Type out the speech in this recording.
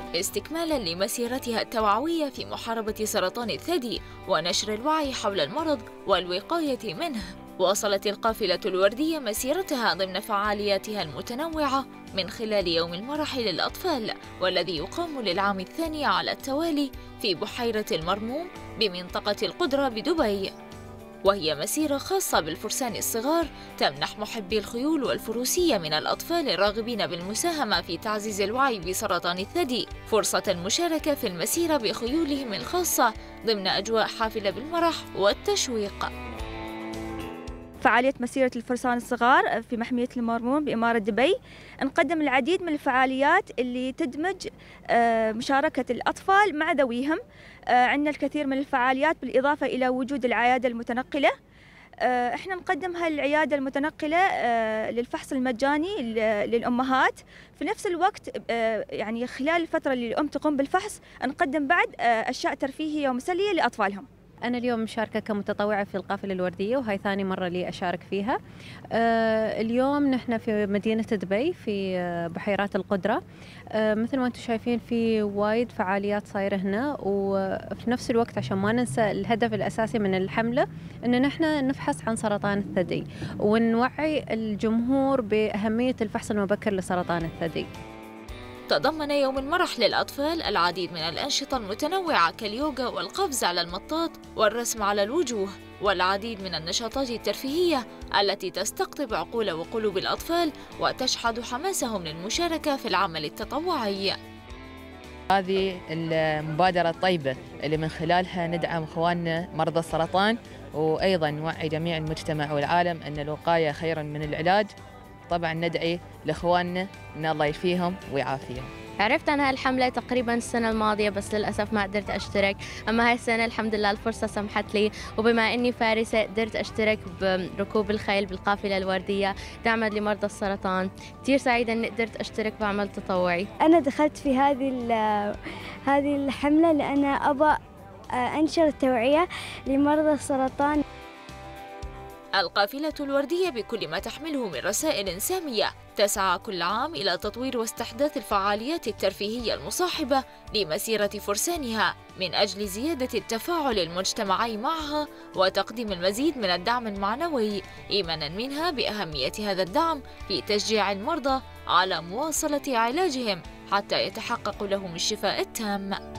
استكمالا لمسيرتها التوعوية في محاربة سرطان الثدي ونشر الوعي حول المرض والوقاية منه، واصلت القافلة الوردية مسيرتها ضمن فعالياتها المتنوعة من خلال يوم المرح للأطفال، والذي يقام للعام الثاني على التوالي في بحيرة المرموم بمنطقة القدرة بدبي، وهي مسيرة خاصة بالفرسان الصغار تمنح محبي الخيول والفروسية من الأطفال الراغبين بالمساهمة في تعزيز الوعي بسرطان الثدي فرصة المشاركة في المسيرة بخيولهم الخاصة ضمن أجواء حافلة بالمرح والتشويق. فعالية مسيرة الفرسان الصغار في محمية المرموم بإمارة دبي نقدم العديد من الفعاليات اللي تدمج مشاركة الأطفال مع ذويهم. عندنا الكثير من الفعاليات بالإضافة إلى وجود العيادة المتنقلة. احنا نقدم هالعيادة المتنقلة للفحص المجاني للأمهات. في نفس الوقت يعني خلال الفترة اللي الأم تقوم بالفحص نقدم بعد أشياء ترفيهية ومسلية لأطفالهم. أنا اليوم مشاركة كمتطوعة في القافلة الوردية، وهي ثاني مرة لي أشارك فيها. اليوم نحن في مدينة دبي في بحيرات القدرة. مثل ما أنتم شايفين في وايد فعاليات صايرة هنا، وفي نفس الوقت عشان ما ننسى الهدف الأساسي من الحملة إن نحن نفحص عن سرطان الثدي ونوعي الجمهور بأهمية الفحص المبكر لسرطان الثدي. تضمن يوم المرح للأطفال العديد من الأنشطة المتنوعة كاليوغا والقفز على المطاط والرسم على الوجوه، والعديد من النشاطات الترفيهية التي تستقطب عقول وقلوب الأطفال وتشحذ حماسهم للمشاركة في العمل التطوعي. هذه المبادرة الطيبة اللي من خلالها ندعم إخواننا مرضى السرطان، وأيضا نوعي جميع المجتمع والعالم أن الوقاية خير من العلاج. طبعا ندعي لاخواننا ان الله يشفيهم ويعافيهم. عرفت عن هالحملة تقريبا السنة الماضية، بس للأسف ما قدرت أشترك. أما هاي السنة الحمد لله الفرصة سمحت لي، وبما أني فارسة قدرت أشترك بركوب الخيل بالقافلة الوردية دعما لمرضى السرطان. كثير سعيدة أني قدرت أشترك بعمل تطوعي. أنا دخلت في هذه الحملة لأن أبغى أنشر التوعية لمرضى السرطان. القافلة الوردية بكل ما تحمله من رسائل سامية تسعى كل عام إلى تطوير واستحداث الفعاليات الترفيهية المصاحبة لمسيرة فرسانها من أجل زيادة التفاعل المجتمعي معها وتقديم المزيد من الدعم المعنوي، إيمانا منها بأهمية هذا الدعم في تشجيع المرضى على مواصلة علاجهم حتى يتحقق لهم الشفاء التام.